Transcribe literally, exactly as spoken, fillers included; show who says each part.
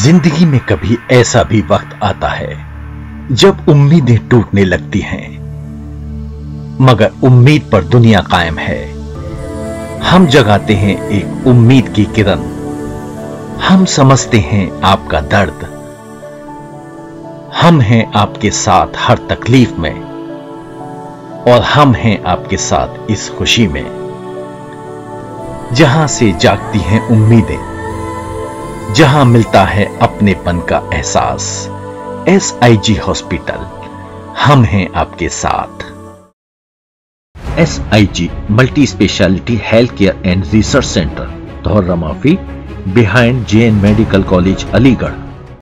Speaker 1: जिंदगी में कभी ऐसा भी वक्त आता है जब उम्मीदें टूटने लगती हैं, मगर उम्मीद पर दुनिया कायम है। हम जगाते हैं एक उम्मीद की किरण, हम समझते हैं आपका दर्द, हम हैं आपके साथ हर तकलीफ में और हम हैं आपके साथ इस खुशी में। जहां से जागती हैं उम्मीदें, जहां मिलता है अपनेपन का एहसास, एस आई जी हॉस्पिटल, हम हैं आपके साथ। S I G multi specialty health care and research centre, Dhaurra Mafi, behind J N medical college Aligarh.